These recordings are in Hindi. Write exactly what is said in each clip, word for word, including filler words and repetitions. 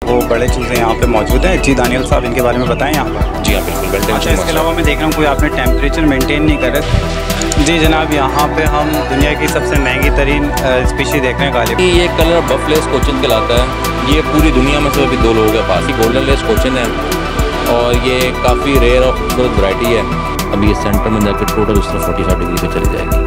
वो बड़े चूज़े यहाँ पे मौजूद हैं। जी दानियल साहब, इनके बारे में बताएं यहाँ पर। जी हाँ बिल्कुल। अच्छा, इसके अलावा मैं देख रहा हूँ कोई आपने टेम्परेचर मेंटेन नहीं कर रहे। जी जनाब, यहाँ पे हम दुनिया की सबसे महंगी तरीन स्पीशी देख रहे हैं गालिब। ये कलर बफ लेस कोचिन कहलाता है। ये पूरी दुनिया में सिर्फ अभी दो लोगों के पास ही गोल्डन लेस कोचिन है और ये काफ़ी रेयर और खूबसूरत वैरायटी है। अभी ये सेंटर में जाकर टोटल उस तरह फोर्टी फाइव डिग्री पे चली जाएगी।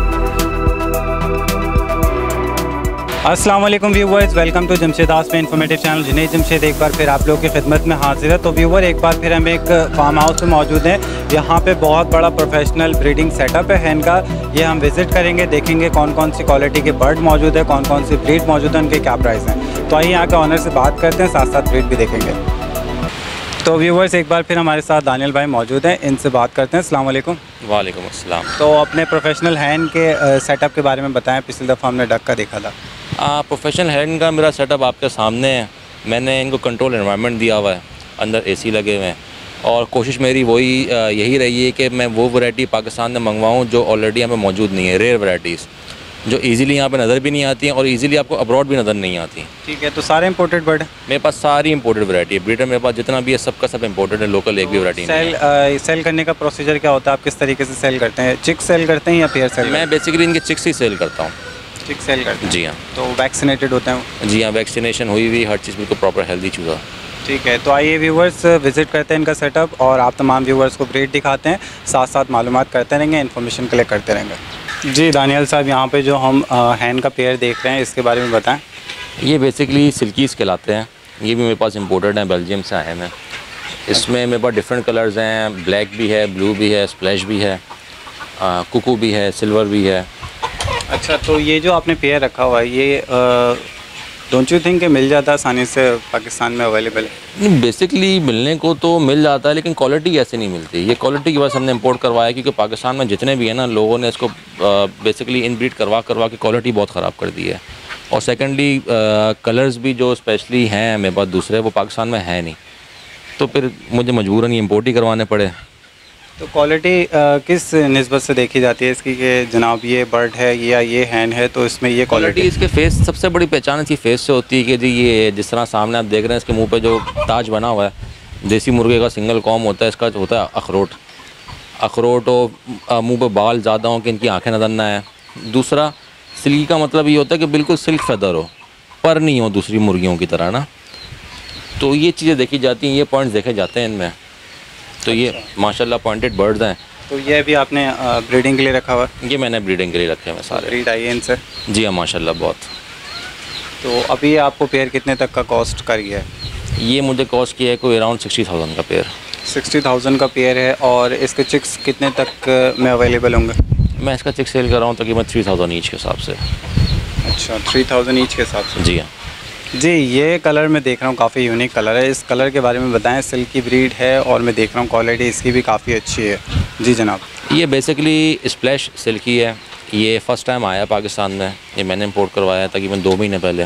अस्सलाम वालेकुम व्यूवर्स, वेलकम टू जमशेदास में इन्फॉर्मेटिव चैनल। जिन्हें जमशेद एक बार फिर आप लोगों की खिदमत में हाजिर है। तो व्यूवर, एक बार फिर हम एक फार्म हाउस में मौजूद हैं। यहाँ पे बहुत बड़ा प्रोफेशनल ब्रीडिंग सेटअप है इनका। ये हम विज़िट करेंगे, देखेंगे कौन कौन सी क्वालिटी के बर्ड मौजूद है, कौन कौन सी ब्रीड मौजूद है, उनके क्या प्राइस हैं। तो आइए यहाँ के ऑनर से बात करते हैं, साथ साथ ब्रीड भी देखेंगे। तो व्यूवर्स, एक बार फिर हमारे साथ दानियल भाई मौजूद हैं, इनसे बात करते हैं। अस्सलाम वालेकुम। वालेकुम अस्सलाम। तो अपने प्रोफेशनल हैंड के सेटअप के बारे में बताएं। पिछली दफ़ा हमने डक का देखा था। प्रोफेशनल हैंड का मेरा सेटअप आपके सामने है। मैंने इनको कंट्रोल एनवायरनमेंट दिया हुआ है, अंदर एसी लगे हुए हैं और कोशिश मेरी वही यही रही है कि मैं वो वैरायटी पाकिस्तान में मंगवाऊँ जो ऑलरेडी यहाँ पे मौजूद नहीं है। रेयर वैराइटीज़ जो इजीली यहाँ पे नज़र भी नहीं आती हैं और इजीली आपको अब्रॉड भी नज़र नहीं आती। ठीक है, तो सारे इंपोर्टेड बर्ड मेरे पास सारी इंपोर्टेड वैरायटी है। ब्रीडर मेरे पास जितना भी है सबका सब इंपोर्टेड है, लोकल एक भी वैरायटी नहीं है। सेल सेल करने का प्रोसीजर क्या होता है? आप किस तरीके से सेल करते हैं? चिक सेल करते हैं या पेयर सेल? मैं बेसिकली इनके चिक्स ही सेल करता हूँ। चिक सेल करते हैं? जी हाँ। तो वैक्सीनेटेड होते हैं? जी हाँ, वैक्सीनेशन हुई हुई, हर चीज़ बिल्कुल प्रॉपर हेल्दी चूज़ा। ठीक है, तो आइए व्यूवर्स विज़िट करते हैं इनका सेटअप और आप तमाम व्यूवर्स को ब्रीड दिखाते हैं, साथ साथ मालूमात करते रहेंगे, इन्फॉर्मेशन कलेक्ट करते रहेंगे। जी दानियल साहब, यहाँ पे जो हम हैंड का पेयर देख रहे हैं इसके बारे में बताएं। ये बेसिकली सिल्कीज़ कहलाते हैं। ये भी मेरे पास इंपोर्टेड हैं, बेल्जियम से आए हैं। इसमें मेरे पास डिफरेंट कलर्स हैं, ब्लैक भी है, ब्लू भी है, स्प्लैश भी है, कुकू भी है, सिल्वर भी है। अच्छा, तो ये जो आपने पेयर रखा हुआ है ये डोंट यू थिंक कि मिल जाता आसानी से पाकिस्तान में अवेलेबल है? नहीं, बेसिकली मिलने को तो मिल जाता है लेकिन क्वालिटी ऐसे नहीं मिलती। ये क्वालिटी की वजह से हमने इंपोर्ट करवाया क्योंकि पाकिस्तान में जितने भी है ना लोगों ने इसको बेसिकली इनब्रीड करवा करवा के क्वालिटी बहुत ख़राब कर दी है। और सेकेंडली कलर्स भी जो स्पेशली हैं मेरे पास दूसरे, वो पाकिस्तान में है नहीं, तो फिर मुझे मजबूरन ये इम्पोर्ट ही करवाने पड़े। तो क्वालिटी किस निस्बत से देखी जाती है इसकी कि जनाब ये बर्ड है या ये हैन है तो इसमें ये क्वालिटी? इसके फेस सबसे बड़ी पहचान इसकी फेस से होती है कि जी ये जिस तरह सामने आप देख रहे हैं इसके मुंह पे जो ताज बना हुआ है, देसी मुर्गे का सिंगल कॉम होता है, इसका होता है अखरोट। अखरोट और मुँह पे बाल ज़्यादा हों कि इनकी आँखें नजर ना आए। दूसरा, सिल्की का मतलब ये होता है कि बिल्कुल सिल्क फेदर हो, पर नहीं हो दूसरी मुर्गियों की तरह ना। तो ये चीज़ें देखी जाती हैं, ये पॉइंट्स देखे जाते हैं इनमें। तो ये माशाल्लाह पॉइंटेड बर्ड्स हैं। तो ये भी आपने ब्रीडिंग के लिए रखा हुआ? ये मैंने ब्रीडिंग के लिए रखे हैं सारे। ब्रीड आई है इनसे? जी हाँ माशाल्लाह बहुत। तो अभी आपको पेयर कितने तक का कॉस्ट कर गया है? ये मुझे कॉस्ट किया है कोई अराउंड सिक्सटी थाउजेंड का पेयर। सिक्सटी थाउजेंड का पेयर है। और इसके चिक्स कितने तक में अवेलेबल होंगे? मैं इसका चिक सेल कर रहा हूँ तकरीबन थ्री थाउजेंड ईच के हिसाब से। अच्छा, थ्री थाउजेंड ईच के हिसाब से? जी हाँ। जी, ये कलर मैं देख रहा हूँ काफ़ी यूनिक कलर है। इस कलर के बारे में बताएं। सिल्की ब्रीड है और मैं देख रहा हूँ क्वालिटी इसकी भी काफ़ी अच्छी है। जी जनाब। ये बेसिकली स्प्लैश सिल्की है। ये फ़र्स्ट टाइम आया पाकिस्तान में, ये मैंने इंपोर्ट करवाया तकरीबन दो महीने पहले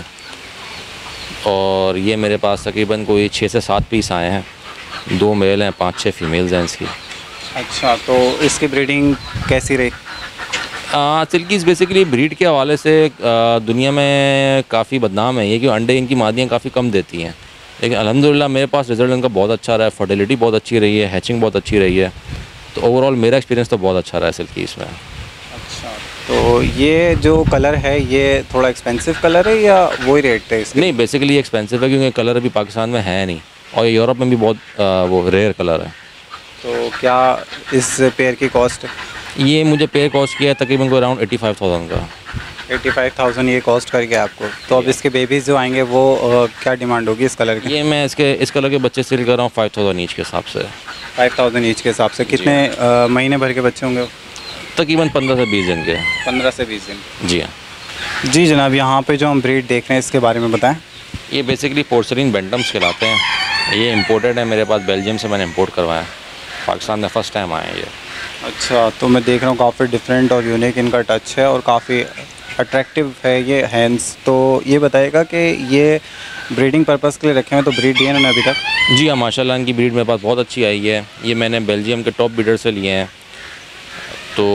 और ये मेरे पास तकरीबन कोई छः से सात पीस आए हैं। दो मेल हैं, पाँच छः फीमेल्स हैं इसकी। अच्छा, तो इसकी ब्रीडिंग कैसी रही? सिल्कीज़ बेसिकली ब्रीड के हवाले से आ, दुनिया में काफ़ी बदनाम है ये कि अंडे इनकी मादियाँ काफ़ी कम देती हैं, लेकिन अल्हम्दुलिल्लाह मेरे पास रिज़ल्ट इनका बहुत अच्छा रहा है। फर्टिलिटी बहुत अच्छी रही है, हैचिंग बहुत अच्छी रही है। तो ओवरऑल मेरा एक्सपीरियंस तो बहुत अच्छा रहा है सिल्कीज़ में। अच्छा, तो ये जो कलर है ये थोड़ा एक्सपेंसिव कलर है या वही रेट है इसके? नहीं, बेसिकली एक्सपेंसिव है क्योंकि कलर अभी पाकिस्तान में है नहीं और यूरोप में भी बहुत आ, वो रेयर कलर है। तो क्या इस पेयर की कॉस्ट? ये मुझे पेयर कॉस्ट किया है तकरीबन को अराउंड एटी फाइव थाउजेंड का। एटी फाइव थाउजेंड ये कॉस्ट कर गया आपको। तो अब इसके बेबीज़ जो आएंगे वो आ, क्या डिमांड होगी इस कलर की? ये मैं इसके इस कलर के बच्चे सेल कर रहा हूँ फाइव थाउजेंड ईच के हिसाब से। फाइव थाउजेंड ईच के हिसाब से कितने आ, महीने भर के बच्चे होंगे? तकरीबन पंद्रह से बीस दिन के। पंद्रह से बीस दिन? जी हाँ। जी जनाब, यहाँ पे जो हम ब्रीड देख रहे हैं इसके बारे में बताएं। ये बेसिकली पोर्सलिन बेंटम्स कहलाते हैं। ये इंपोर्टेड है मेरे पास, बेल्जियम से मैंने इंपोर्ट करवाया, पाकिस्तान में फ़र्स्ट टाइम आए हैं ये। अच्छा, तो मैं देख रहा हूँ काफ़ी डिफरेंट और यूनिक इनका टच है और काफ़ी अट्रैक्टिव है ये हैंड्स। तो ये बताएगा कि ये ब्रीडिंग पर्पस के लिए रखे हैं तो ब्रीड दिए ना अभी तक? जी हाँ माशाल्लाह इनकी ब्रीड मेरे पास बहुत अच्छी आई है। ये मैंने बेल्जियम के टॉप ब्रीडर से लिए हैं, तो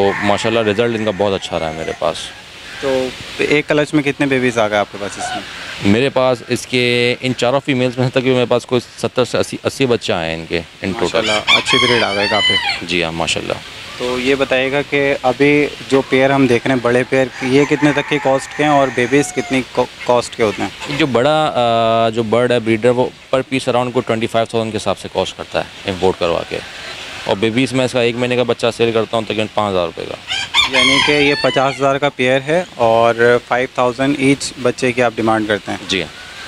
माशाल्लाह रिज़ल्ट इनका बहुत अच्छा रहा है मेरे पास। तो एक क्लच में कितने बेबीज़ आ गए आपके पास इसमें? मेरे पास इसके इन चारों फीमेल्स में तक मेरे पास कोई सत्तर से अस्सी अस्सी बच्चे आए हैं इनके इन टोटल। माशाल्लाह अच्छी ब्रीड आ गए काफ़ी। जी हाँ माशाल्लाह। तो ये बताइएगा कि अभी जो पेयर हम देख रहे हैं बड़े पेयर, ये कितने तक की कॉस्ट के हैं और बेबीज़ कितनी कॉस्ट के होते हैं? जो बड़ा जो बर्ड है ब्रीडर वो पर पीस अराउंड को ट्वेंटी फाइव थाउजेंड के हिसाब से कॉस्ट करता है इम्पोर्ट करवा के, और बेबीज़ में इसका एक महीने का बच्चा सेल करता हूँ तकरीबन पाँच हज़ार रुपये का। यानी कि ये पचास हज़ार का पेयर है और फाइव थाउजेंड ईच बच्चे की आप डिमांड करते हैं? जी हाँ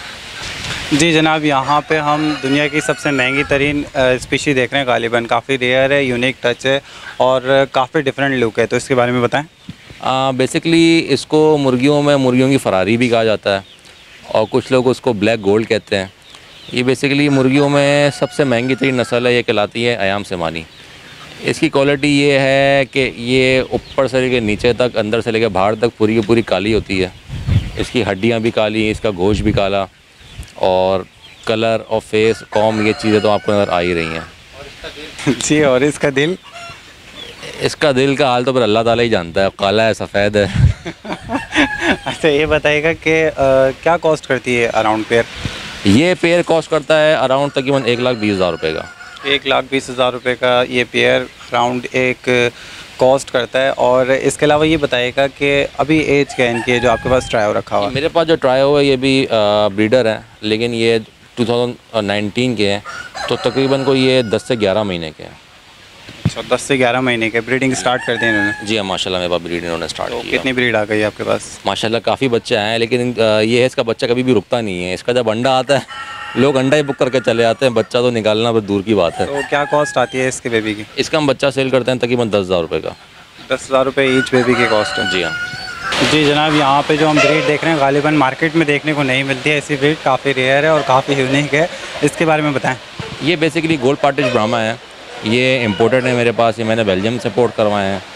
जी जनाब, यहाँ पे हम दुनिया की सबसे महंगी तरीन स्पीशी देख रहे हैं। गालिबन काफ़ी रेयर है, यूनिक टच है और काफ़ी डिफरेंट लुक है, तो इसके बारे में बताएं। बेसिकली इसको मुर्गियों में मुर्गियों की फरारी भी कहा जाता है और कुछ लोग उसको ब्लैक गोल्ड कहते हैं। ये बेसिकली मुर्गियों में सबसे महंगी तरीन नस्ल है, ये कहलाती है अयाम सेमानी। इसकी क्वालिटी ये है कि ये ऊपर से लेकर नीचे तक, अंदर से लेकर बाहर तक पूरी की पूरी काली होती है। इसकी हड्डियाँ भी काली, इसका गोश्त भी काला और कलर और फेस कॉम, ये चीज़ें तो आपको नज़र आ ही रही हैं। जी, और इसका दिल? इसका दिल का हाल तो फिर अल्लाह ताला ही जानता है, काला है सफ़ेद है। अच्छा ये बताइएगा कि क्या कॉस्ट करती है अराउंड पेयर? ये पेयर कॉस्ट करता है अराउंड तकरीबन एक लाख बीस हज़ार रुपये का। एक लाख बीस हज़ार रुपये का ये पेयर अराउंड एक कॉस्ट करता है। और इसके अलावा ये बताइएगा कि अभी एज क्या है इनकी, जो आपके पास ट्रायो रखा हुआ है? मेरे पास जो ट्रायो है ये भी ब्रीडर है, लेकिन ये टू थाउजेंड नाइनटीन के हैं, तो तकरीबन को ये दस से ग्यारह महीने के हैं। अच्छा, दस से ग्यारह महीने के। ब्रीडिंग स्टार्ट कर दी इन्होंने? जी हाँ माशाल्लाह, मेरे पास ब्रीड इन्होंने स्टार्ट तो किया। कितनी ब्रीड आ गई है आपके पास? माशाल्लाह काफ़ी बच्चे आए हैं, लेकिन ये है इसका बच्चा कभी भी रुकता नहीं है। इसका जब अंडा आता है लोग अंडा ही बुक करके चले आते हैं, बच्चा तो निकालना बहुत दूर की बात है। तो क्या कॉस्ट आती है इसके बेबी की? इसका हम बच्चा सेल करते हैं तकरीबन दस हज़ार रुपये का। दस हज़ार रुपये ईच बेबी की कॉस्ट है? जी हाँ। जी जनाब, यहाँ पे जो हम ब्रीड देख रहे हैं गालिबन मार्केट में देखने को नहीं मिलती है ऐसी ब्रीड, काफ़ी रेयर है और काफ़ी यूनिक है। इसके बारे में बताएं। ये बेसिकली गोल्ड पार्टिश ब्राह्मा है, ये इम्पोर्टेड है मेरे पास, ये मैंने बेल्जियम से पोर्ट करवाए हैं।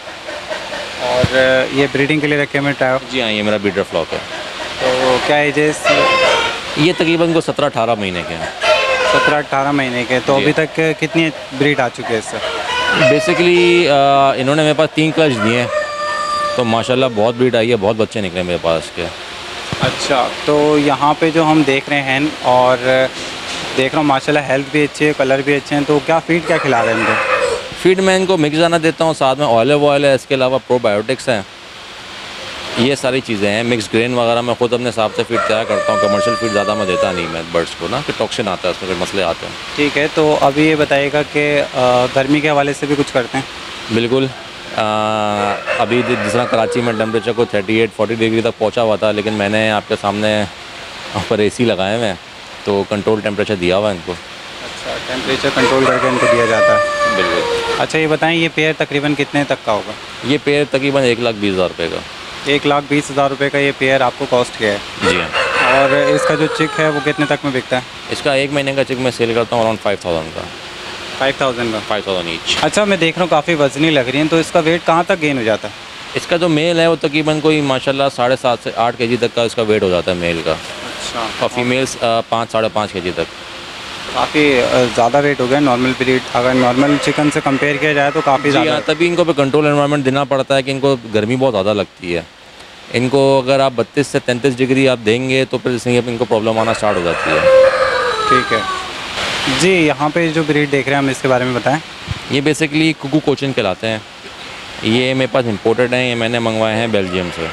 और ये ब्रीडिंग के लिए रखे हुए ट्रायो? जी हाँ, ये मेरा ब्रीडर फ्लॉक है। तो क्या एजेस? ये तकरीबन को सत्रह अठारह महीने के हैं। सत्रह अठारह महीने के। तो अभी तक कितनी ब्रीड आ चुकी है इससे? बेसिकली इन्होंने मेरे पास तीन क्लच दिए हैं, तो माशाल्लाह बहुत ब्रीड आई है, बहुत बच्चे निकले मेरे पास के। अच्छा, तो यहाँ पे जो हम देख रहे हैं और देख रहा हूँ माशाल्लाह हेल्थ भी अच्छी है, कलर भी अच्छे हैं, तो क्या फीड क्या खिला रहे हैं इनको? फीड मैं इनको मिक्स दाना देता हूँ, साथ में ऑलिव ऑयल है, इसके अलावा प्रोबायोटिक्स हैं, ये सारी चीज़ें हैं। मिक्स ग्रेन वगैरह मैं खुद अपने हिसाब से फीड तैयार करता हूँ। कमर्शियल फीड ज़्यादा मैं देता नहीं मैं बर्ड्स को ना, कि टॉक्सिन आता है, उसमें फिर मसले आते हैं। ठीक है, तो अभी ये बताइएगा कि गर्मी के हवाले से भी कुछ करते हैं? बिल्कुल। आ, अभी जिस तरह कराची में टेम्परेचर को थर्टी एट फोर्टी डिग्री तक पहुँचा हुआ था, लेकिन मैंने आपके सामने ऊपर ए सी लगाए हुए हैं, तो कंट्रोल टेम्परेचर दिया हुआ है इनको। अच्छा, टेम्परेचर कंट्रोल करके इनको दिया जाता है? बिल्कुल। अच्छा ये बताएं, ये पेयर तकरीबन कितने तक का होगा? ये पेयर तकरीबन एक लाख बीस हज़ार रुपये का। एक लाख बीस हज़ार रुपये का ये पेयर आपको कॉस्ट किया है? जी हाँ। और इसका जो चिक है वो कितने तक में बिकता है? इसका एक महीने का चिक मैं सेल करता हूँ अराउंड फाइव थाउजेंड का। फाइव थाउजेंड का? Five thousand each. अच्छा, मैं देख रहा हूँ काफ़ी वजनी लग रही है, तो इसका वेट कहाँ तक गेन हो जाता है? इसका जो मेल है वो तकरीबन कोई माशाल्लाह साढ़े सात से आठ के जी तक का इसका वेट हो जाता है मेल का। अच्छा। और फीमेल्स पाँच साढ़े पाँच के जी तक। काफ़ी ज़्यादा वेट हो गया नॉर्मल ब्रीड, अगर नॉर्मल चिकन से कंपेयर किया जाए तो काफ़ी ज़्यादा। तभी इनको पे कंट्रोल एनवायरनमेंट देना पड़ता है कि इनको गर्मी बहुत ज़्यादा लगती है। इनको अगर आप बत्तीस से तैंतीस डिग्री आप देंगे तो फिर इसलिए इनको प्रॉब्लम आना स्टार्ट हो जाती है। ठीक है जी। यहाँ पे जो ब्रीड देख रहे हैं हम इसके बारे में बताएं। ये बेसिकली कुकू कोचिन कहलाते हैं। ये मेरे पास इंपोर्टेड हैं, ये मैंने मंगवाए हैं बेल्जियम से।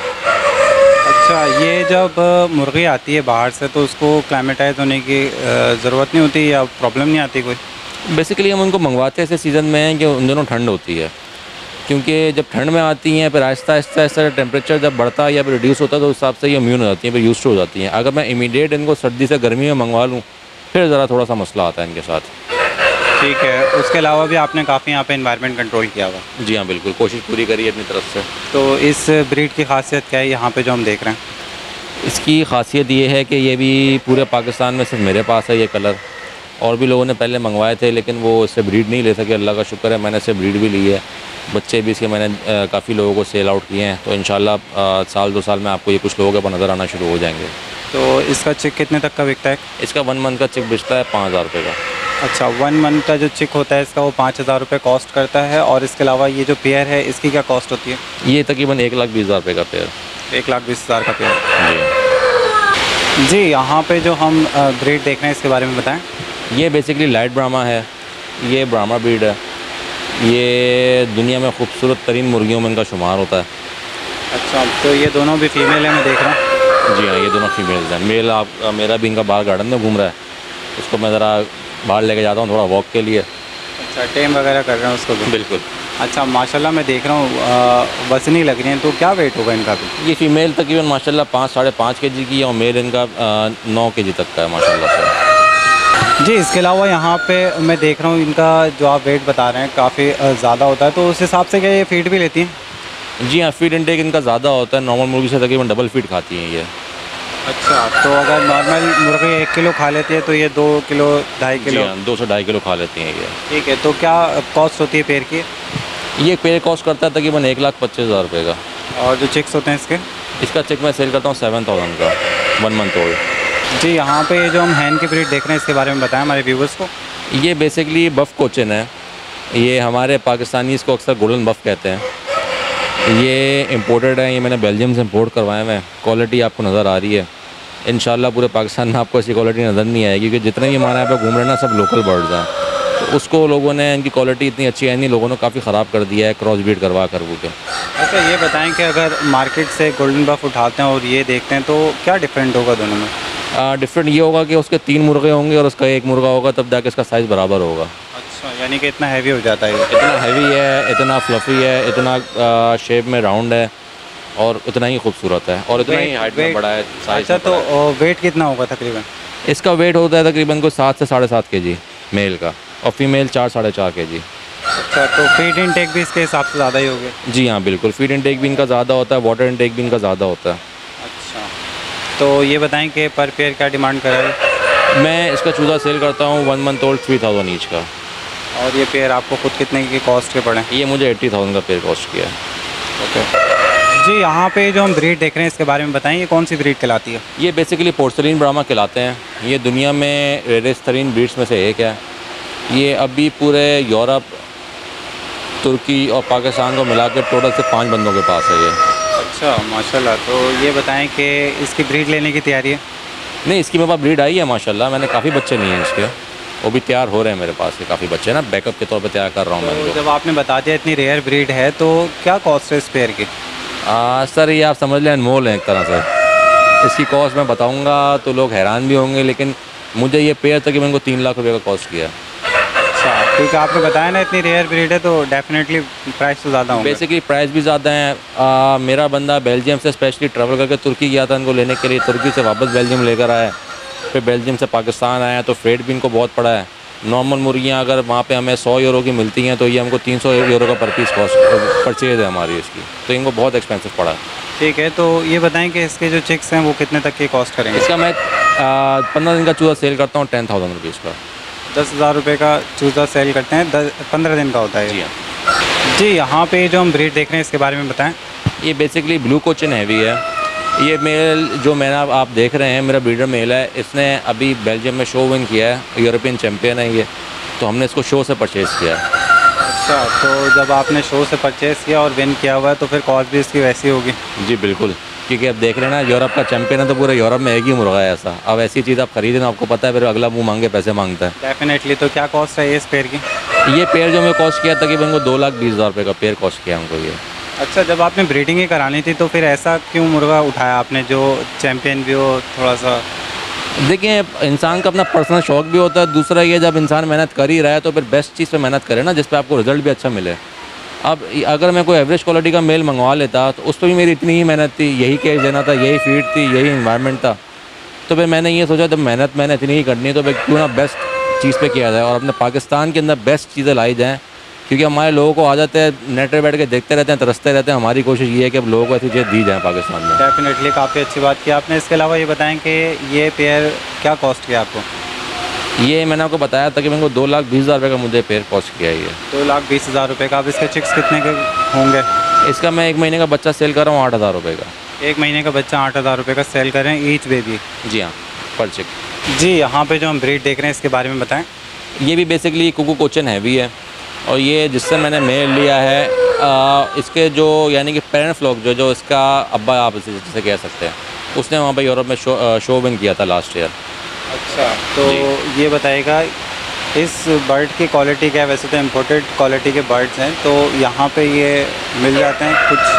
अच्छा, ये जब मुर्गी आती है बाहर से तो उसको क्लाइमेटाइज होने की ज़रूरत नहीं होती या प्रॉब्लम नहीं आती कोई? बेसिकली हम उनको मंगवाते हैं ऐसे सीज़न में कि उन दिनों ठंड होती है, क्योंकि जब ठंड में आती हैं फिर आहिस्ता आहिस्ता आहिस्ता टेम्परेचर जब बढ़ता है या फिर रिड्यूस होता है तो उस हिसाब से ये इम्यून हो जाती हैं, फिर यूज्ड हो जाती हैं। अगर मैं इमीडिएट इनको सर्दी से गर्मी में मंगवा लूँ फिर ज़रा थोड़ा सा मसला आता है इनके साथ। ठीक है, उसके अलावा भी आपने काफ़ी यहाँ पे एनवायरनमेंट कंट्रोल किया हुआ? जी हाँ बिल्कुल, कोशिश पूरी करी है अपनी तरफ से। तो इस ब्रीड की खासियत क्या है यहाँ पे जो हम देख रहे हैं? इसकी खासियत ये है कि ये भी पूरे पाकिस्तान में सिर्फ मेरे पास है ये कलर। और भी लोगों ने पहले मंगवाए थे लेकिन वो इससे ब्रीड नहीं ले सके। अल्लाह का शुक्र है मैंने इससे ब्रीड भी ली है, बच्चे भी इसके मैंने काफ़ी लोगों को सेल आउट किए हैं। तो इंशाल्लाह साल दो साल में आपको ये कुछ लोगों के ऊपर नज़र आना शुरू हो जाएंगे। तो इसका चिक कितने तक का बिकता है? इसका वन मंथ का चिक बिकता है पाँच हज़ार रुपये का। अच्छा, वन मंथ का जो चिक होता है इसका वो पाँच हज़ार रुपये कॉस्ट करता है। और इसके अलावा ये जो पेयर है इसकी क्या कॉस्ट होती है? ये तकरीबन एक लाख बीस हज़ार रुपये का पेयर। एक लाख बीस हज़ार का पेयर। जी। जी, यहाँ पे जो हम ब्रीड देख रहे हैं इसके बारे में बताएं। ये बेसिकली लाइट ब्राह्मा है, ये ब्राह्मा ब्रीड है। ये दुनिया में खूबसूरत तरीन मुर्गियों में इनका शुमार होता है। अच्छा, तो ये दोनों भी फीमेल है मैं देख रहा हूँ। जी हाँ, ये दोनों फीमेल्स हैं। मेल आप मेरा भी इनका बाहर गार्डन में घूम रहा है, उसको मैं ज़रा बाहर लेके जाता हूँ थोड़ा वॉक के लिए। अच्छा, टेम वगैरह कर रहे हैं उसको भी? बिल्कुल। अच्छा, माशाल्लाह मैं देख रहा हूँ वज़नी लग रही हैं, तो क्या वेट होगा इनका भी? ये फ़ीमेल तकरीबन माशाल्लाह पाँच साढ़े पाँच के जी की है और मेल इनका नौ के जी तक का है माशाल्लाह से। जी, इसके अलावा यहाँ पे मैं देख रहा हूँ इनका जो आप वेट बता रहे हैं काफ़ी ज़्यादा होता है, तो उस हिसाब से क्या ये फीड भी लेती हैं? जी हाँ, फीड इंटेक इनका ज़्यादा होता है, नॉर्मल मुर्गी से तकरीबन डबल फीड खाती हैं ये। अच्छा, तो अगर नॉर्मल मुर्गी एक किलो खा लेती है तो ये दो किलो ढाई किलो? जी हाँ, दो से ढाई किलो खा लेती हैं ये। ठीक है, तो क्या कॉस्ट होती है पेड़ की? ये पेड़ कॉस्ट करता है तकरीबन एक लाख पच्चीस हज़ार रुपये का। और जो चिक्स होते हैं इसके? इसका चेक मैं सेल करता हूँ सेवन थाउजेंड का, वन मंथ ओल्ड। जी, यहाँ पे जो हम हैन की ब्रीड देख रहे हैं इसके बारे में बताएं हमारे व्यूवर्स को। ये बेसिकली बफ़ कोचिन है। ये हमारे पाकिस्तानी इसको अक्सर गोल्डन बफ़ कहते हैं। ये इम्पोर्टेड है, ये मैंने बेल्जियम से इम्पोर्ट करवाए हुए हैं। क्वालिटी आपको नज़र आ रही है। इंशाल्लाह पूरे पाकिस्तान में आपको ऐसी क्वालिटी नज़र नहीं आएगी, क्योंकि जितने भी हमारे यहाँ पे घूम रहे हैं ना सब लोकल बर्ड्स हैं। तो उसको लोगों ने, इनकी क्वालिटी इतनी अच्छी है नहीं, लोगों ने काफ़ी ख़राब कर दिया है क्रॉस ब्रीड करवा कर वो के। अच्छा, ये बताएं कि अगर मार्केट से गोल्डन बफ उठाते हैं और ये देखते हैं तो क्या डिफरेंट होगा दोनों में? डिफरेंट ये होगा कि उसके तीन मुर्गे होंगे और उसका एक मुर्गा होगा, तब जाके इसका साइज़ बराबर होगा। अच्छा, यानी कि इतना हैवी हो जाता है? इतना हैवी है, इतना फ्लफ़ी है, इतना शेप में राउंड है और उतना ही खूबसूरत है और उतना ही हाइट में बड़ा है। अच्छा, तो वेट कितना होगा तकरीबन? इसका वेट होता है तकरीबन को सात से साढ़े सात के जी मेल का, और फीमेल चार साढ़े चार के जी। अच्छा, तो फीड इनटेक भी इसके हिसाब से ज़्यादा ही होगी? जी हाँ बिल्कुल, फीड इनटेक भी इनका ज़्यादा होता है, वाटर इनटेक भी इनका ज़्यादा होता है। अच्छा, तो ये बताएं कि पर पेयर क्या डिमांड करा है? मैं इसका चूज़ा सेल करता हूँ one month old three thousand each का। और ये पेयर आपको खुद कितने की कॉस्ट के पड़े? ये मुझे एट्टी थाउजेंड का पेयर कॉस्ट किया है। ओके जी, यहाँ पे जो हम ब्रीड देख रहे हैं इसके बारे में बताएं, ये कौन सी ब्रीड कहलाती है? ये बेसिकली पोर्सलिन ब्राह्मा कहलाते हैं। ये दुनिया में रेयरेस्ट तरीन ब्रीड्स में से एक है। ये अभी पूरे यूरोप, तुर्की और पाकिस्तान को मिला के टोटल से पाँच बंदों के पास है ये। अच्छा, माशाल्लाह। तो ये बताएं कि इसकी ब्रीड लेने की तैयारी है? नहीं, इसकी मेरे पास ब्रीड आई है माशाल्लाह। मैंने काफ़ी बच्चे लिए हैं इसके, वो भी तैयार हो रहे हैं मेरे पास के काफ़ी बच्चे ना, बैकअप के तौर पे तैयार कर रहा हूँ मैं तो इनको। जब आपने बता दिया इतनी रेयर ब्रीड है, तो क्या कॉस्ट है इस पेयर की? आ, सर ये आप समझ लें अनमोल है एक तरह से। इसकी कॉस्ट मैं बताऊंगा तो लोग हैरान भी होंगे, लेकिन मुझे ये पेयर तक इनको तीन लाख रुपए का कॉस्ट किया। अच्छा, क्योंकि आपने बताया ना इतनी रेयर ब्रीड है तो डेफिनेटली प्राइस तो ज़्यादा होगा। बेसिकली प्राइस भी ज़्यादा है। आ, मेरा बंदा बेल्जियम से स्पेशली ट्रैवल करके तुर्की गया था इनको लेने के लिए, तुर्की से वापस बेल्जियम लेकर आया, फिर बेल्जियम से पाकिस्तान आया, तो फ्रेट भी इनको बहुत पड़ा है। नॉर्मल मुर्गियाँ अगर वहाँ पे हमें सौ यूरो की मिलती हैं तो ये हमको तीन सौ यूरो का पर पीस कॉस्ट परचेज है हमारी इसकी, तो इनको बहुत एक्सपेंसिव पड़ा है। ठीक है, तो ये बताएं कि इसके जो चिक्स हैं वो कितने तक की कॉस्ट करेंगे? इसका मैं पंद्रह दिन का चूज़ा सेल करता हूँ टेन थाउजेंड रुपीज़ का। दस हज़ार रुपये का चूज़ा सेल करते हैं, दस पंद्रह दिन का होता है? जी हाँ जी, यहाँ पे जो हम ब्रीड देख रहे हैं इसके बारे में बताएं। ये बेसिकली ब्लू कोचिन हैवी है। ये मेल जो मैंने आप देख रहे हैं मेरा ब्रीडर मेल है, इसने अभी बेल्जियम में शो विन किया है, यूरोपियन चैम्पियन है ये, तो हमने इसको शो से परचेज़ किया है। अच्छा, तो जब आपने शो से परचेज़ किया और विन किया हुआ है तो फिर कॉस्ट भी इसकी वैसी होगी? जी बिल्कुल, क्योंकि अब देख रहे हैं ना यूरोप का चैम्पियन है, तो पूरे यूरोप में एक ही मुर्गा है ऐसा। अब ऐसी चीज़ आप खरीदें आपको पता है फिर अगला मुँह मांगे पैसे मांगता है। डेफिनेटली। तो क्या कॉस्ट है इस पेयर की? ये पेयर जो मैं कॉस्ट किया तकरीबन इनको दो लाख बीस हज़ार रुपये का पेयर कॉस्ट किया हमको ये। अच्छा, जब आपने ब्रीडिंग ही करानी थी तो फिर ऐसा क्यों मुर्गा उठाया आपने जो चैम्पियन भी हो थोड़ा सा? देखिए, इंसान का अपना पर्सनल शौक भी होता है, दूसरा ये जब इंसान मेहनत कर ही रहा है तो फिर बेस्ट चीज़ पे मेहनत करे ना, जिस पे आपको रिजल्ट भी अच्छा मिले। अब अगर मैं कोई एवरेज क्वालिटी का मेल मंगवा लेता तो उस पर भी मेरी इतनी ही मेहनत थी, यही केज देना था, यही फीड थी, यही इन्वायरमेंट था, तो फिर मैंने ये सोचा जब मेहनत मैंने इतनी ही करनी है तो फिर क्यों ना बेस्ट चीज़ पे किया जाए और अपने पाकिस्तान के अंदर बेस्ट चीज़ें लाई जाएँ। क्योंकि हमारे लोगों को आदत है नेट पे बैठ के देखते रहते हैं, तरसते रहते हैं। हमारी कोशिश ये है कि अब लोगों को ऐसी चीज़ें दी जाए पाकिस्तान में। डेफिनेटली, काफ़ी अच्छी बात की आपने। इसके अलावा ये बताएं कि ये पेयर क्या कॉस्ट किया आपको? ये मैंने आपको बताया था कि मेरे को दो लाख बीस हज़ार रुपये का मुझे पेयर कॉस्ट किया है ये। दो लाख बीस हज़ार रुपये का। अब इसके चिक्स कितने के होंगे? इसका मैं एक महीने का बच्चा सेल कर रहा हूँ आठ हज़ार रुपये का। एक महीने का बच्चा आठ हज़ार रुपये का सेल कर रहे हैं ईच बेबी? जी हाँ, पर चिक। जी, यहाँ पे जो हम ब्रीड देख रहे हैं इसके बारे में बताएं। ये भी बेसिकली कुकू कोचिन हैवी है और ये जिससे मैंने मेल लिया है आ, इसके जो यानी कि पेरेंट फ्लॉक जो जो इसका अब्बा आप इसे जिसे कह सकते हैं, उसने वहाँ पे यूरोप में शो शो विन किया था लास्ट ईयर। अच्छा, तो ये बताइएगा इस बर्ड की क्वालिटी क्या है? वैसे तो इम्पोर्टेड क्वालिटी के बर्ड्स हैं, तो यहाँ पे ये मिल जाते हैं कुछ?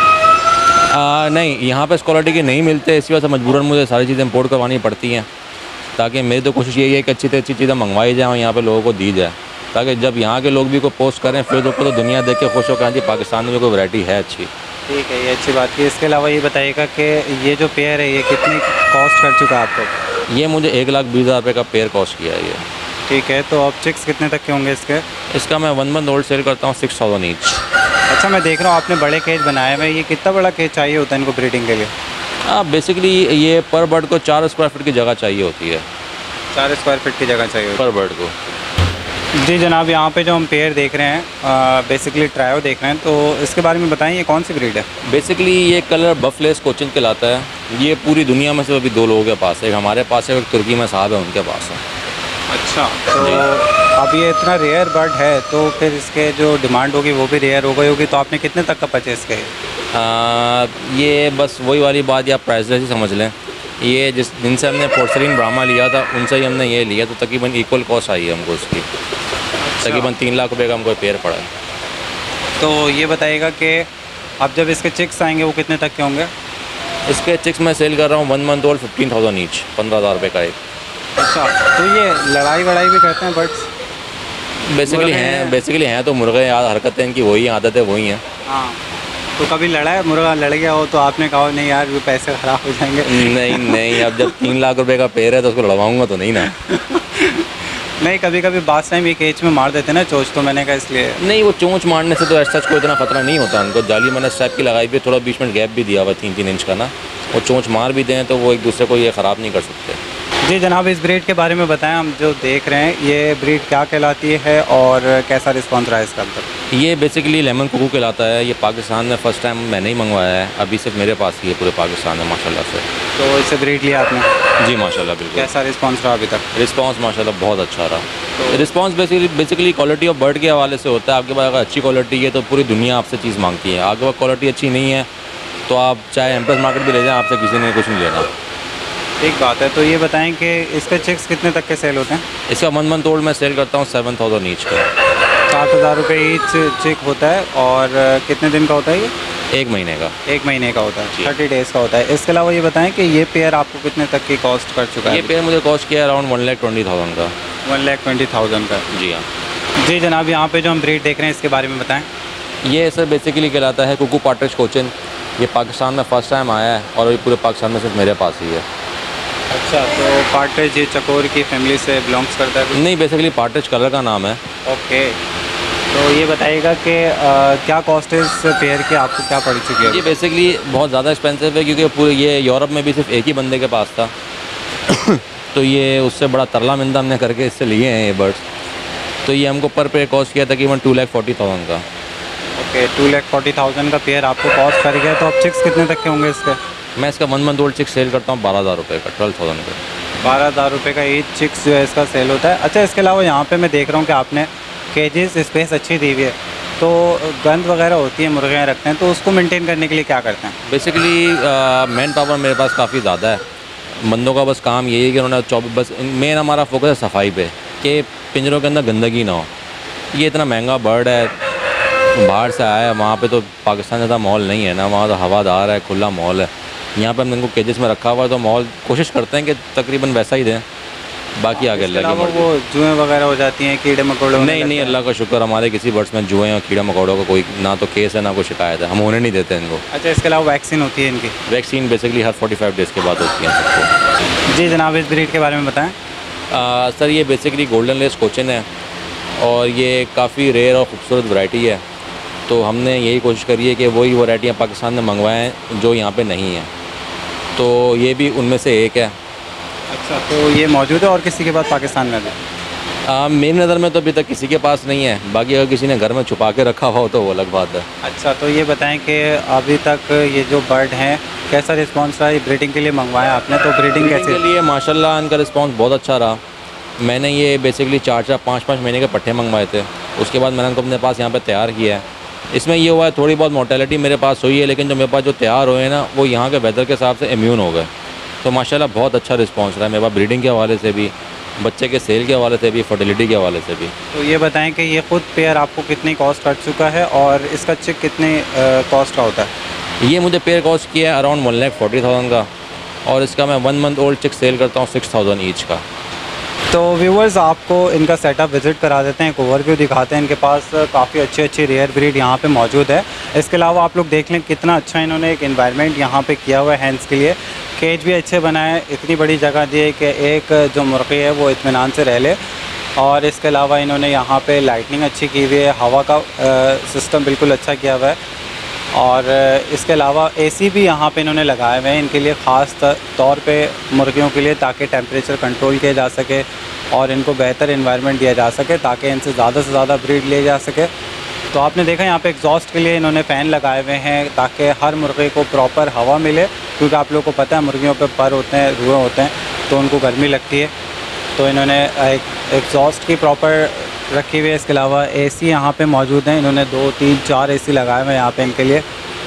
आ, नहीं, यहाँ पे इस क्वालिटी के नहीं मिलते, इसी वजह से मजबूरन मुझे सारी चीज़ें इंपोर्ट करवानी पड़ती हैं, ताकि मेरी तो कोशिश यही है कि अच्छी से अच्छी चीज़ें मंगवाई जाएँ और यहाँ पे लोगों को दी जाए, ताकि जब यहाँ के लोग भी को पोस्ट करें फेसबुक पर तो दुनिया देख के खुश हो कहें जी पाकिस्तान में भी कोई वैरायटी है अच्छी। ठीक है, ये अच्छी बात है। इसके अलावा ये बताइएगा कि ये जो पेयर है ये कितनी कॉस्ट कर चुका है आपको? ये मुझे एक लाख बीस हज़ार रुपये का पेयर कॉस्ट किया है ये। ठीक है, तो अब चिक्स कितने तक के होंगे इसके? इसका मैं वन मंथ ओल्ड सेल करता हूँ सिक्स थाउजेंड ईच। अच्छा, मैं देख रहा हूँ आपने बड़े केज बनाए हुए हैं, ये कितना बड़ा केज चाहिए होता है इनको ब्रीडिंग के लिए? हाँ, बेसिकली ये पर बर्ड को चार स्क्वायर फीट की जगह चाहिए होती है। चार स्क्वायर फीट की जगह चाहिए पर बर्ड को। जी जनाब, यहाँ पे जो हम पेयर देख रहे हैं बेसिकली ट्रायो देख रहे हैं, तो इसके बारे में बताएं ये कौन सी ब्रीड है? बेसिकली ये कलर बफलेस कोचिन कहलाता है। ये पूरी दुनिया में से अभी दो लोगों के पास है, एक हमारे पास है, एक तुर्की में साहब है उनके पास है। अच्छा, तो अब ये इतना रेयर बर्ड है तो फिर इसके जो डिमांड होगी वो भी रेयर हो गई होगी, तो आपने कितने तक का परचेज़ किया? ये बस वही वाली बात या प्राइसलेस ही समझ लें। ये जिस जिनसे हमने पोर्सलिन ब्राह्मा लिया था उनसे ही हमने ये लिया, तो तकरीबन इक्वल कॉस्ट आई है हमको उसकी। अच्छा। तकरीबन तीन लाख रुपए का हमको पेयर पड़ा है। तो ये बताइएगा कि अब जब इसके चिक्स आएंगे वो कितने तक के होंगे? इसके चिक्स मैं सेल कर रहा हूँ one month old fifteen thousand each, पंद्रह हज़ार रुपये का एक। अच्छा, तो ये लड़ाई वड़ाई भी करते हैं बर्ड्स? बेसिकली हैं बेसिकली हैं तो मुर्गे यार, हरकतें इनकी वही हैं, आदतें वही हैं। हाँ, तो कभी लड़ा है मुर्गा, लड़ गया हो तो आपने कहा नहीं यार ये पैसे ख़राब हो जाएंगे? नहीं नहीं, अब जब तीन लाख रुपए का पेड़ है तो उसको लड़वाऊंगा तो नहीं ना। नहीं, कभी कभी बादशाह टाइम भी केज में मार देते ना चोंच, तो मैंने कहा इसलिए। नहीं, वो चोंच मारने से तो ऐसा कोई इतना खतरा नहीं होता उनको। जाली मैंने स्टैप की लगाई भी, थोड़ा बीच में गैप भी दिया हुआ तीन तीन इंच का ना, वो चोंच मार भी दें तो वो एक दूसरे को ये ख़राब नहीं कर सकते। जी जनाब, इस ब्रीड के बारे में बताएं, हम जो देख रहे हैं ये ब्रीड क्या कहलाती है और कैसा रिस्पॉन्स रहा है इसका अब तक? ये बेसिकली लेमन कुकू कहलाता है। ये पाकिस्तान में फ़र्स्ट टाइम मैंने ही मंगवाया है, अभी सिर्फ मेरे पास ही है पूरे पाकिस्तान में माशाल्लाह से। तो इससे ब्रीड लिया आपने? जी माशाल्लाह, बिल्कुल। कैसा रिस्पॉन्स रहा अभी तक? रिस्पॉन्स माशाल्लाह बहुत अच्छा रहा। तो response basically basically quality of bird के हवाले से होता है। आपके पास अगर अच्छी क्वालिटी है तो पूरी दुनिया आपसे चीज़ मांगती है। अगर क्वालिटी अच्छी नहीं है तो आप चाहे एम्प्रेस मार्केट भी ले जाएँ, आपसे किसी ने कुछ नहीं लेना। ठीक बात है। तो ये बताएं कि इसके चिक्स कितने तक के सेल होते हैं? इसका वन मंथ ओल्ड मैं सेल करता हूँ सेवन थाउजेंड ईच का। सात हज़ार रुपये ईच चिक होता है। और कितने दिन का होता है ये? एक महीने का। एक महीने का होता है, थर्टी डेज़ का होता है। इसके अलावा ये बताएं कि ये पेयर आपको कितने तक की कॉस्ट कर चुका है? ये पेयर मुझे कॉस्ट किया around one lakh twenty thousand का। वन लैख ट्वेंटी थाउजेंड का? जी हाँ। जी जनाब, यहाँ पे जो हम ब्रीड देख रहे हैं इसके बारे में बताएं। ये सर बेसिकली कहलाता है कुकू पार्ट्रिज कोचिन। ये पाकिस्तान में फ़र्स्ट टाइम आया है और ये पूरे पाकिस्तान में सिर्फ मेरे पास ही है। अच्छा, तो पार्ट्रिज ये चकोर की फैमिली से बिलोंग्स करता है? नहीं, बेसिकली पार्ट्रिज कलर का नाम है। ओके, तो ये बताइएगा कि क्या कॉस्ट है इस पेयर की, आपको क्या पड़ चुकी है? ये बेसिकली बहुत ज़्यादा एक्सपेंसिव है क्योंकि पूरे ये यूरोप में भी सिर्फ एक ही बंदे के पास था। तो ये उससे बड़ा तरला मिंदा हमने करके इससे लिए हैं ये बर्ड्स। तो ये हमको पर पेयर कॉस्ट किया तकरीबन टू लैख फोर्टी थाउजेंड का। Okay, two lakh forty thousand का पेयर आपको कॉस्ट कर गया। तो अब चिक्स कितने तक के होंगे इसके? मैं इसका one month old chicks sell करता हूँ बारह हज़ार रुपये का, ट्वेल्व थाउजेंड का। बारह हज़ार रुपये का एक चिक्स जो है इसका सेल होता है। अच्छा, इसके अलावा यहाँ पे मैं देख रहा हूँ कि आपने केजेस स्पेस अच्छी दी हुई है, तो गंद वगैरह होती है, मुर्गियाँ रखते हैं, तो उसको मेंटेन करने के लिए क्या करते हैं? बेसिकली मैन पावर मेरे पास काफ़ी ज़्यादा है। बंदों का बस काम यही है कि उन्होंने चौबीस बस मेन हमारा फोकस है सफाई पे, कि पिंजरों के अंदर गंदगी ना हो। ये इतना महंगा बर्ड है, बाहर से आया है, वहाँ पे तो पाकिस्तान जैसा माहौल नहीं है ना, वहाँ तो हवादार है, खुला माहौल है। यहाँ पे हम इनको केजेस में रखा हुआ है तो माहौल कोशिश करते हैं कि तकरीबन वैसा ही दें, बाकी आगे अल्लाह की मर्ज़ी। वो जुएँ वगैरह हो जाती हैं, कीड़े मकोड़े? नहीं नहीं, अल्लाह का शुक्र हमारे किसी बर्ड्स में जुएँ और कीड़ा मकोड़ों का कोई ना तो केस है ना कोई शिकायत है, हम होने नहीं देते इनको। अच्छा, इसके अलावा वैक्सीन होती है इनकी? वैक्सीन बेसिकली हर फोर्टी फाइव डेज़ के बाद होती है सबको। जी जनाब, इस ब्रीड के बारे में बताएँ। सर ये बेसिकली गोल्डन लेस कोचिन है और ये काफ़ी रेयर और ख़ूबसूरत वैरायटी है। तो हमने यही कोशिश करी है कि वही वैरायटियाँ पाकिस्तान में मंगवाएँ जो यहाँ पे नहीं हैं, तो ये भी उनमें से एक है। अच्छा, तो ये मौजूद है और किसी के पास पाकिस्तान में भी? मेरी नज़र में तो अभी तक किसी के पास नहीं है, बाकी अगर किसी ने घर में छुपा के रखा हो तो वो अलग बात है। अच्छा, तो ये बताएं कि अभी तक ये जो बर्ड हैं कैसा रिस्पांस रहा? ये ब्रीडिंग के लिए मंगवाया आपने, तो ब्रीडिंग कैसे? के लिए माशाल्लाह इनका रिस्पांस बहुत अच्छा रहा। मैंने ये बेसिकली चार चार पाँच पाँच महीने के पट्टे मंगवाए थे, उसके बाद मैंने उनको अपने पास यहाँ पर तैयार किया है। इसमें ये हुआ है थोड़ी बहुत मोर्टेलिटी मेरे पास हुई है, लेकिन जो मेरे पास जो तैयार हुए हैं ना वो यहाँ के वेदर के हिसाब से इम्यून हो गए। तो माशाल्लाह बहुत अच्छा रिस्पांस रहा है मेरे पास, ब्रीडिंग के हवाले से भी, बच्चे के सेल के हवाले से भी, फर्टिलिटी के हवाले से भी। तो ये बताएं कि ये ख़ुद पेयर आपको कितनी कॉस्ट कर चुका है और इसका चिक कितने कॉस्ट का होता है? ये मुझे पेयर कॉस्ट किया है around one lakh forty thousand का, और इसका मैं one month old chick sell करता हूँ सिक्स थाउजेंड ईच का। तो व्यूवर्स आपको इनका सेटअप विज़िट करा देते हैं, एक ओवरव्यू दिखाते हैं। इनके पास काफ़ी अच्छी अच्छी रेयर ब्रीड यहाँ पे मौजूद है। इसके अलावा आप लोग देख लें कितना अच्छा इन्होंने एक एनवायरनमेंट यहाँ पे किया हुआ है हैंड्स के लिए। केज भी अच्छे बनाए, इतनी बड़ी जगह दी है कि एक जो मुर्गी है वो इत्मीनान से रह ले। और इसके अलावा इन्होंने यहाँ पे लाइटनिंग अच्छी की हुई है, हवा का सिस्टम बिल्कुल अच्छा किया हुआ है। और इसके अलावा एसी भी यहाँ पे इन्होंने लगाए हुए हैं इनके लिए ख़ास तौर पे मुर्गियों के लिए, ताकि टेम्परेचर कंट्रोल किया जा सके और इनको बेहतर एनवायरनमेंट दिया जा सके ताकि इनसे ज़्यादा से ज़्यादा ब्रीड ले जा सके। तो आपने देखा यहाँ पे एग्जॉस्ट के लिए इन्होंने फ़ैन लगाए हुए हैं ताकि हर मुर्गे को प्रॉपर हवा मिले, क्योंकि आप लोगों को पता है मुर्गियों पे पर होते हैं, रुएँ होते हैं, तो उनको गर्मी लगती है। तो इन्होंने एक एग्जॉस्ट की प्रॉपर रखी हुई है। इसके अलावा एसी यहाँ पे मौजूद हैं, इन्होंने दो तीन चार एसी लगाए हुए हैं यहाँ पे इनके लिए।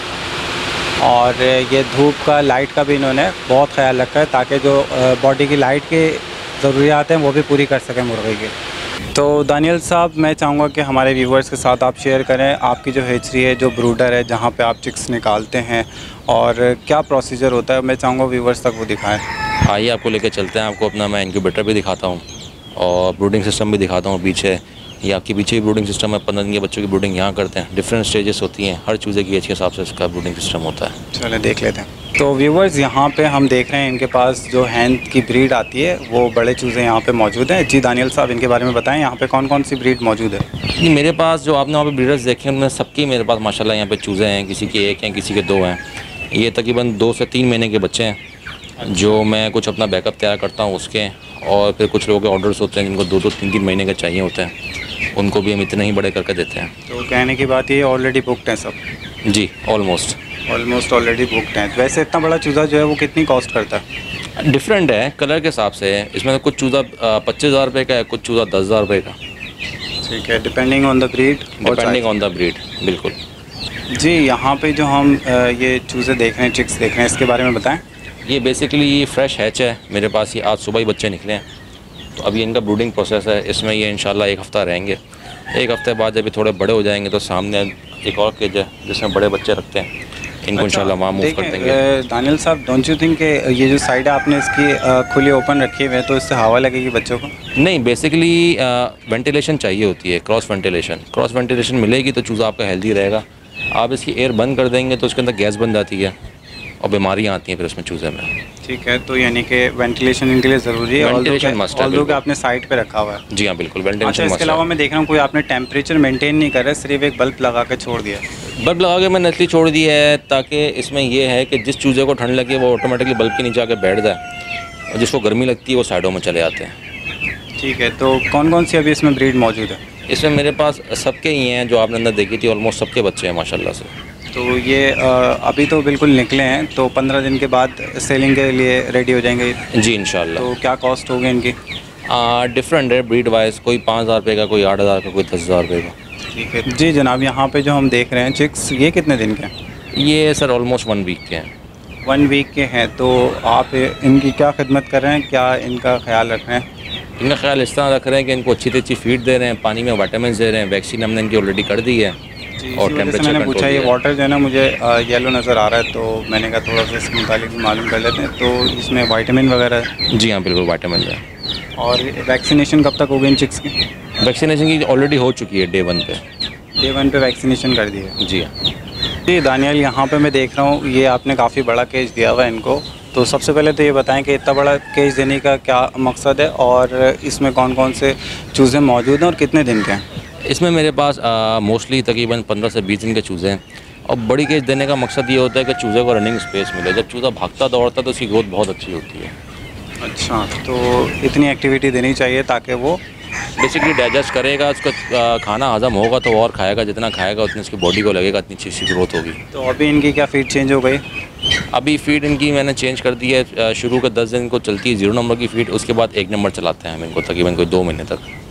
और ये धूप का, लाइट का भी इन्होंने बहुत ख्याल रखा है ताकि जो बॉडी की लाइट की ज़रूरियात हैं वो भी पूरी कर सकें मुर्गे की। तो दानियल साहब, मैं चाहूँगा कि हमारे व्यूवर्स के साथ आप शेयर करें आपकी जो हेचरी है, जो ब्रूडर है, जहाँ पे आप चिक्स निकालते हैं और क्या प्रोसीजर होता है। मैं चाहूँगा व्यूवर्स तक वो दिखाएं। आइए आपको लेके चलते हैं, आपको अपना मैं इनक्यूबेटर भी दिखाता हूँ और ब्रूडिंग सिस्टम भी दिखाता हूँ। पीछे ये आपके पीछे भी ब्रूडिंग सिस्टम है, पंद्रह दिन के बच्चों की ब्रूडिंग यहाँ करते हैं। डिफरेंट स्टेजेस होती हैं, हर चूज़े की एज के हिसाब से इसका ब्रूडिंग सिस्टम होता है। चलें देख लेते हैं। तो व्यूवर्स यहाँ पे हम देख रहे हैं इनके पास जो हैंड की ब्रीड आती है वो बड़े चूज़े यहाँ पे मौजूद हैं। जी दानियल साहब, इनके बारे में बताएं, यहाँ पे कौन कौन सी ब्रीड मौजूद है? मेरे पास जो आपने वहाँ पे ब्रीडर्स देखे उनमें सबकी मेरे पास माशाल्लाह यहाँ पे चूज़े हैं। किसी के एक हैं, किसी के दो हैं। ये तकरीबन दो से तीन महीने के बच्चे हैं जो मैं कुछ अपना बैकअप तैयार करता हूँ उसके, और फिर कुछ लोगों के ऑर्डर्स होते हैं जिनको दो दो तीन तीन महीने के चाहिए होते हैं, उनको भी हम इतने ही बड़े करके देते हैं। तो कहने की बात ये ऑलरेडी बुकड हैं सब? जी, ऑलमोस्ट ऑलमोस्ट ऑलरेडी बुकड हैं। वैसे इतना बड़ा चूज़ा जो है वो कितनी कॉस्ट करता है? डिफरेंट है कलर के हिसाब से। इसमें कुछ चूज़ा पच्चीस हज़ार रुपये का है, कुछ चूज़ा दस हज़ार रुपये का। ठीक है, depending on the breed. Depending on the breed, बिल्कुल। जी, यहाँ पे जो हम ये चूज़े देख रहे हैं, चिक्स देख रहे हैं, इसके बारे में बताएं। ये बेसिकली ये फ्रेश हैच है मेरे पास। ये आज सुबह ही बच्चे निकले हैं, तो अभी इनका ब्रूडिंग प्रोसेस है। इसमें ये इंशाल्लाह एक हफ़्ता रहेंगे। एक हफ़्ते बाद जब ये थोड़े बड़े हो जाएंगे तो सामने एक और केज है जिसमें बड़े बच्चे रखते हैं, इनको इंशाल्लाह वहाँ मूव कर देंगे। दानियल साहब, डोंट यू थिंक कि ये जो साइड है आपने इसकी खुली ओपन रखी हुई है तो इससे हवा लगेगी बच्चों को? नहीं, बेसिकली वेंटिलेशन चाहिए होती है, क्रॉस वेंटिलेशन। क्रॉस वेंटिलेशन मिलेगी तो चूज़ा आपका हेल्दी रहेगा। आप इसकी एयर बंद कर देंगे तो उसके अंदर गैस बन जाती है और बीमारियाँ आती हैं फिर उसमें चूज़े में। ठीक है, तो यानी कि वेंटिलेशन इनके लिए ज़रूरी है। वेंटिलेशन मस्ट है, ऑल्दो कि आपने साइड पे रखा हुआ है। जी हाँ, बिल्कुल वेंटिलेशन मस्ट है। इसके अलावा मैं देख रहा हूँ कोई आपने टेम्परेचर मेंटेन नहीं कर रहा, सिर्फ एक बल्ब लगा के छोड़ दिया। बल्ब लगा के मैंने इसलिए छोड़ दी है ताकि इसमें ये है कि जिस चूज़े को ठंड लगे वो ऑटोमेटिकली बल्ब के नीचे आके बैठ जाए, और जिसको गर्मी लगती है वो साइडों में चले आते हैं। ठीक है, तो कौन कौन सी अभी इसमें ब्रीड मौजूद है? इसमें मेरे पास सबके ही हैं, जो आपने अंदर देखी थी ऑलमोस्ट सबके बच्चे हैं माशाल्लाह से। तो ये अभी तो बिल्कुल निकले हैं, तो पंद्रह दिन के बाद सेलिंग के लिए रेडी हो जाएंगे? जी इंशाल्लाह। तो क्या कॉस्ट होगी इनकी? डिफरेंट है ब्रीड वाइज, कोई पाँच हज़ार रुपये का, कोई आठ हज़ार का, कोई दस हज़ार रुपये का। ठीक है जी जनाब, यहाँ पे जो हम देख रहे हैं चिक्स, ये कितने दिन के हैं? ये सर ऑलमोस्ट वन वीक के हैं। वन वीक के हैं, तो आप इनकी क्या खिदमत कर रहे हैं, क्या इनका ख्याल रख रहे हैं? इनका ख्याल इस तरह रख रहे हैं कि इनको अच्छी अच्छी फीड दे रहे हैं, पानी में विटामिन दे रहे हैं, वैक्सीन हमने इनकी ऑलरेडी कर दी है, और टेम्परेचर मैंने पूछा ये वाटर जो है ना मुझे येलो नज़र आ रहा है, तो मैंने कहा थोड़ा सा इसके मुताबिक मालूम कर लेते हैं। तो इसमें विटामिन वगैरह है? जी हाँ, बिल्कुल विटामिन है। और वैक्सीनेशन कब तक होगी इन चिक्स की? वैक्सीनेशन की ऑलरेडी हो चुकी है, डे वन पे डे वन पे वैक्सीनेशन कर दी है। जी हाँ जी दानियल, यहाँ पे मैं देख रहा हूँ ये आपने काफ़ी बड़ा केज दिया हुआ है इनको, तो सबसे पहले तो ये बताएं कि इतना बड़ा केज देने का क्या मकसद है और इसमें कौन कौन से चूज़े मौजूद हैं और कितने दिन के हैं? इसमें मेरे पास मोस्टली तकरीबन पंद्रह से बीस दिन के चूज़े हैं, और बड़ी केज देने का मकसद ये होता है कि चूज़े को रनिंग स्पेस मिले। जब चूज़ा भागता दौड़ता तो उसकी ग्रोथ बहुत अच्छी होती है। अच्छा, तो इतनी एक्टिविटी देनी चाहिए ताकि वो बेसिकली डाइजेस्ट करेगा, उसका खाना हजम होगा तो और खाएगा, जितना खाएगा उतनी उसकी बॉडी को लगेगा, इतनी अच्छी ग्रोथ होगी। तो अभी इनकी क्या फीड चेंज हो गई? अभी फीड इनकी मैंने चेंज कर दी है। शुरू के दस दिन को चलती है जीरो नंबर की फीड, उसके बाद एक नंबर चलाते हैं हम इनको तकरीबन कोई दो महीने तक।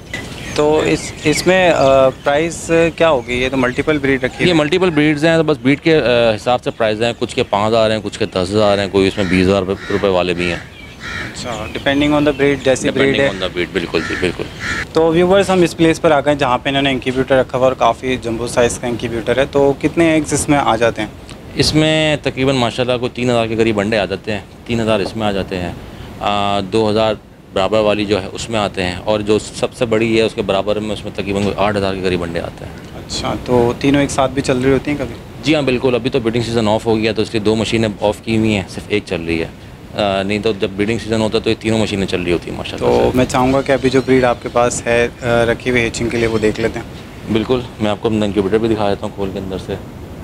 तो इस इसमें प्राइस क्या होगी? ये तो मल्टीपल ब्रीड रखी है। ये मल्टीपल ब्रीड्स हैं, तो बस ब्रीड के अ, हिसाब से प्राइस हैं। कुछ के पाँच हज़ार हैं, कुछ के दस हज़ार हैं, कोई इसमें बीस हज़ार रुपये वाले भी हैं। अच्छा, डिपेंडिंग ऑन द ब्रीड, जैसी ब्रीड है। ऑन द ब्रीड, बिल्कुल जी, बिल्कुल। तो व्यूवर्स, हम इस प्लेस पर आ गए जहाँ पे इन्होंने इंक्यूबेटर रखा हुआ और काफ़ी जंबो साइज़ का इंक्यूबेटर है। तो कितने एग्स इसमें आ जाते हैं? इसमें तकरीबन माशाल्लाह को तीन हज़ार के करीब अंडे आ जाते हैं। तीन हज़ार इसमें आ जाते हैं, दो हज़ार बराबर वाली जो है उसमें आते हैं, और जो सबसे बड़ी है उसके बराबर में उसमें तकरीबन आठ हज़ार के करीब अंडे आते हैं। अच्छा, तो तीनों एक साथ भी चल रही होती हैं कभी? जी हाँ, बिल्कुल। अभी तो ब्रीडिंग सीज़न ऑफ हो गया, तो इसलिए दो मशीनें ऑफ़ की हुई हैं, सिर्फ एक चल रही है। आ, नहीं तो जब ब्रीडिंग सीज़न होता है तो ये तीनों मशीनें चल रही होती हैं माशाल्लाह। तो मैं चाहूँगा कि अभी जो ब्रीड आपके पास है रखी हुई हेचिंग के लिए, वो देख लेते हैं। बिल्कुल, मैं आपको अपना इंक्यूबेटर भी दिखा देता हूँ खोल के अंदर से।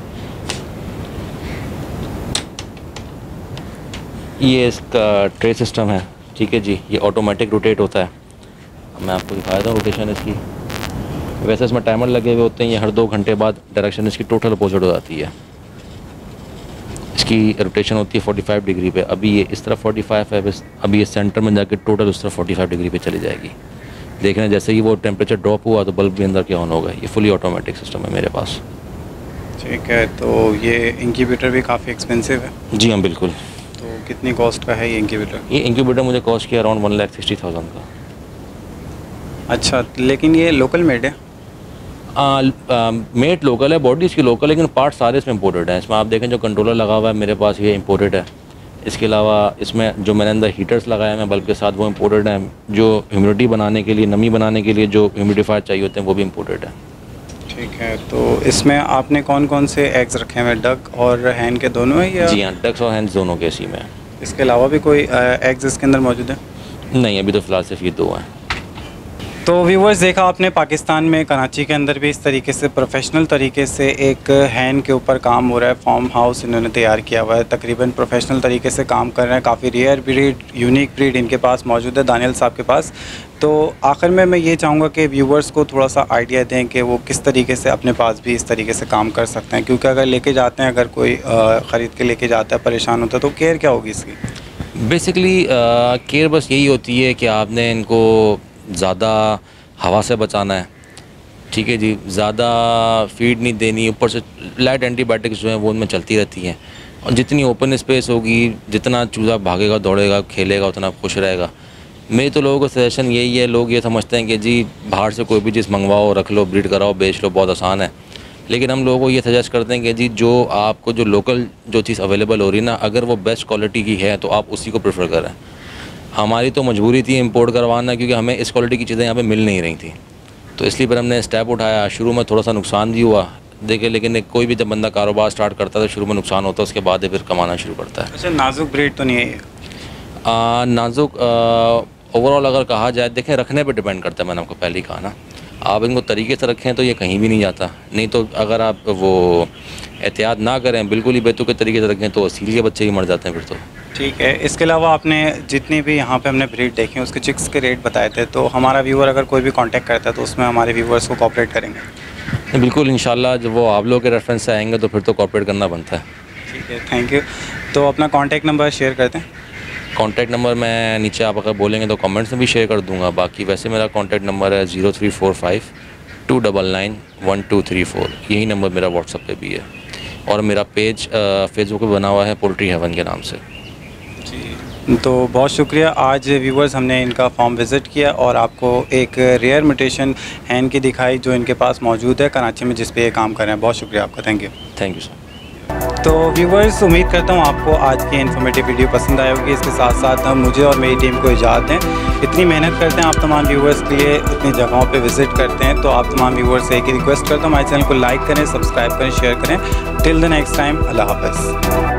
ये इसका ट्रे सिस्टम है, ठीक है जी। ये ऑटोमेटिक रोटेट होता है। मैं आपको दिखा देता हूँ रोटेशन इसकी। वैसे इसमें टाइमर लगे हुए होते हैं, ये हर दो घंटे बाद डायरेक्शन इसकी टोटल अपोजिट हो जाती है। इसकी रोटेशन होती है पैंतालीस डिग्री पे। अभी ये इस तरफ पैंतालीस है, बस अभी ये सेंटर में जाके टोटल उस तरफ पैंतालीस डिग्री पे चली जाएगी। देख रहे हैं, जैसे ही वो टेम्परेचर ड्रॉप हुआ तो बल्ब भी अंदर के ऑन होगा। ये फुली ऑटोमेटिक सिस्टम है मेरे पास। ठीक है, तो ये इंक्यूबेटर भी काफ़ी एक्सपेंसिव है? जी हाँ, बिल्कुल। तो कितनी कॉस्ट का है ये इंक्यूबेटर? ये इंक्यूबेटर मुझे कॉस्ट किया around one lakh sixty thousand का। अच्छा, लेकिन ये लोकल मेड है? मेड लोकल है, बॉडी इसकी लोकल, लेकिन पार्ट सारे इसमें इम्पोर्टेड हैं। इसमें आप देखें जो कंट्रोलर लगा हुआ है मेरे पास, ये इम्पोर्टेड है। इसके अलावा इसमें जो मैंने अंदर हीटर्स लगाए हैं बल्ब के साथ, वो इम्पोर्टेड हैं। जो ह्यूमिडिटी बनाने के लिए, नमी बनाने के लिए जो ह्यूमिडिफायर चाहिए होते हैं, वो भी इम्पोर्टेड है। ठीक है, तो इसमें आपने कौन कौन से एग्स रखे हैं? डक और हैन के दोनों है या? जी हाँ, डक्स और हैंस दोनों के इसी में। इसके अलावा भी कोई एग्स इसके अंदर मौजूद है? नहीं, अभी तो फ़िलहाल सिर्फ ये दो हैं। तो व्यूवर्स, देखा आपने, पाकिस्तान में कराची के अंदर भी इस तरीके से प्रोफेशनल तरीके से एक हैन के ऊपर काम हो रहा है। फार्म हाउस इन्होंने तैयार किया हुआ है, तकरीबन प्रोफेशनल तरीके से काम कर रहे हैं। काफ़ी रेयर ब्रीड, यूनिक ब्रीड इनके पास मौजूद है, दानियल साहब के पास। तो आखिर में मैं ये चाहूँगा कि व्यूवर्स को थोड़ा सा आइडिया दें कि वो किस तरीके से अपने पास भी इस तरीके से काम कर सकते हैं, क्योंकि अगर लेके जाते हैं, अगर कोई ख़रीद के लेके जाता है, परेशान होता है, तो केयर क्या होगी इसकी? बेसिकली केयर बस यही होती है कि आपने इनको ज़्यादा हवा से बचाना है, ठीक है जी। ज़्यादा फीड नहीं देनी, ऊपर से लाइट एंटीबायोटिक्स जो हैं वो उनमें चलती रहती हैं। और जितनी ओपन स्पेस होगी, जितना चूज़ा भागेगा, दौड़ेगा, खेलेगा, उतना खुश रहेगा। मेरी तो लोगों को सजेशन यही है, लोग ये समझते हैं कि जी बाहर से कोई भी चीज़ मंगवाओ, रख लो, ब्रीड कराओ, बेच लो, बहुत आसान है। लेकिन हम लोगों को ये सजेस्ट करते हैं कि जी जो आपको जो लोकल जो चीज़ अवेलेबल हो रही है ना, अगर वो बेस्ट क्वालिटी की है तो आप उसी को प्रेफर करें। हमारी तो मजबूरी थी इंपोर्ट करवाना, क्योंकि हमें इस क्वालिटी की चीज़ें यहाँ पे मिल नहीं रही थी, तो इसलिए फिर हमने स्टेप उठाया। शुरू में थोड़ा सा नुकसान भी हुआ, देखिए, लेकिन कोई भी जब बंदा कारोबार स्टार्ट करता है तो शुरू में नुकसान होता है, उसके बाद फिर कमाना शुरू करता है। अच्छा, नाजुक ब्रीड तो नहीं है ये? आ, नाजुक ओवरऑल अगर कहा जाए, देखें, रखने पर डिपेंड करता है। मैंने आपको पहले ही कहा ना, आप इनको तरीके से रखें तो ये कहीं भी नहीं जाता। नहीं तो अगर आप वो एहतियात ना करें, बिल्कुल ही बेतुके तरीके से रखें, तो असील के बच्चे ही मर जाते हैं फिर तो। ठीक है, इसके अलावा आपने जितनी भी यहाँ पे हमने ब्रीड देखे उसके चिक्स के रेट बताए थे, तो हमारा व्यूअर अगर कोई भी कांटेक्ट करता है तो उसमें हमारे व्यूअर्स को कॉपरेट करेंगे? बिल्कुल, इंशाल्लाह जब वो आप लोग के रेफरेंस से आएंगे तो फिर तो कॉपरेट करना बनता है। ठीक है, थैंक यू। तो अपना कॉन्टैक्ट नंबर शेयर करते हैं। कॉन्टैक्ट नंबर मैं नीचे आप अगर बोलेंगे तो कमेंट्स में भी शेयर कर दूंगा। बाकी वैसे मेरा कॉन्टैक्ट नंबर है zero three four five two double nine one two three four. यही नंबर मेरा व्हाट्सएप पे भी है, और मेरा पेज फेसबुक पे बना हुआ है पोल्ट्री हेवन के नाम से। जी, तो बहुत शुक्रिया। आज व्यूवर्स हमने इनका फार्म विज़िट किया और आपको एक रेयर म्यूटेशन हैन की दिखाई जो इनके पास मौजूद है कराची में, जिस पे ये काम कर रहे हैं। बहुत शुक्रिया आपका, thank you. Thank you sir. तो व्यूवर्स, उम्मीद करता हूँ आपको आज की इन्फॉर्मेटिव वीडियो पसंद आई होगी। इसके साथ साथ हम मुझे और मेरी टीम को इजाज़त दें। इतनी मेहनत करते हैं आप तमाम व्यूवर्स के लिए, इतनी जगहों पे विज़िट करते हैं, तो आप तमाम व्यूवर्स से एक ही रिक्वेस्ट करता हूँ, हमारे चैनल को लाइक करें, सब्सक्राइब करें, शेयर करें। टिल द नेक्स्ट टाइम, अल्लाह हाफ़िज़।